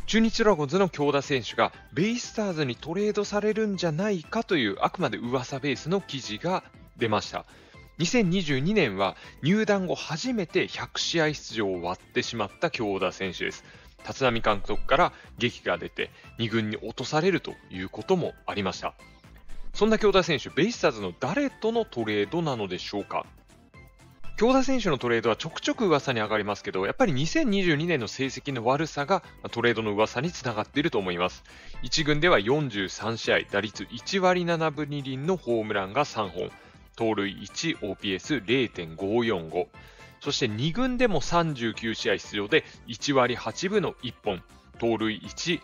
中日ドラゴンズの京田選手がベイスターズにトレードされるんじゃないかというあくまで噂ベースの記事が出ました。2022年は入団後初めて100試合出場を割ってしまった京田選手です。立浪監督から檄が出て2軍に落とされるということもありました。そんな京田選手、ベイスターズの誰とのトレードなのでしょうか。京田選手のトレードはちょくちょく噂に上がりますけど、やっぱり2022年の成績の悪さがトレードの噂につながっていると思います。1軍では43試合、打率1割7分2厘のホームランが3本、盗塁1、OPS0.545。そして2軍でも39試合出場で1割8分の1本、盗塁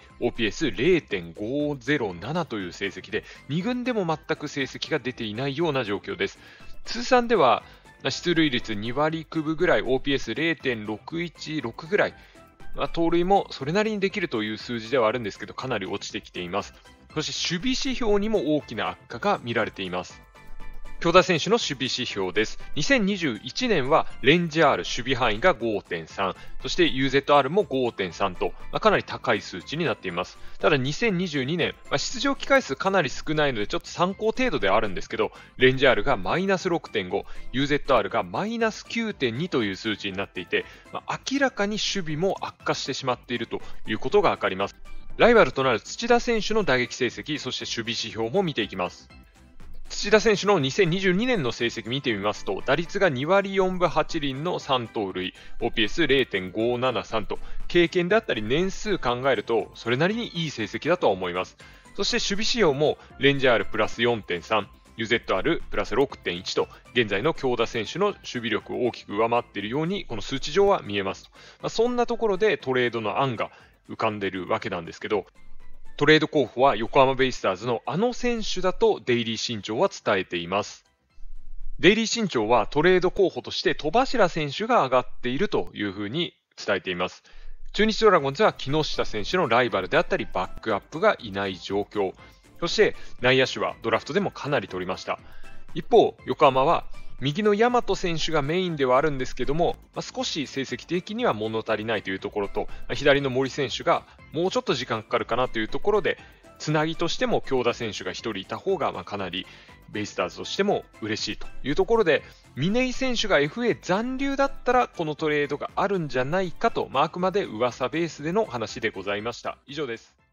1、OPS0.507 という成績で、2軍でも全く成績が出ていないような状況です。通算では出塁率2割9分ぐらい、OPS0.616 ぐらい、盗塁もそれなりにできるという数字ではあるんですけど、かなり落ちてきています。そして守備指標にも大きな悪化が見られています。京田選手の守備指標です。2021年はレンジ R 守備範囲が 5.3、そして UZR も 5.3 と、かなり高い数値になっています。ただ2022年、出場機会数かなり少ないのでちょっと参考程度ではあるんですけど、レンジ R がマイナス 6.5、UZR がマイナス 9.2 という数値になっていて、明らかに守備も悪化してしまっているということがわかります。ライバルとなる土田選手の打撃成績、そして守備指標も見ていきます。土田選手の2022年の成績見てみますと、打率が2割4分8厘の3盗塁、OPS0.573 と、経験であったり年数考えると、それなりにいい成績だとは思います。そして守備指標も、レンジ R プラス 4.3、UZR プラス 6.1 と、現在の京田選手の守備力を大きく上回っているように、この数値上は見えますと。そんなところでトレードの案が浮かんでいるわけなんですけど、トレード候補は横浜ベイスターズのあの選手だとデイリー新潮は伝えています。デイリー新潮はトレード候補として戸柱選手が上がっているというふうに伝えています。中日ドラゴンズは木下選手のライバルであったりバックアップがいない状況。そして内野手はドラフトでもかなり取りました。一方、横浜は右の大和選手がメインではあるんですけども、少し成績的には物足りないというところと、左の森選手がもうちょっと時間かかるかなというところで、つなぎとしても京田選手が1人いた方がかなりベイスターズとしても嬉しいというところで、嶺井選手が FA 残留だったらこのトレードがあるんじゃないかと、あくまで噂ベースでの話でございました。以上です。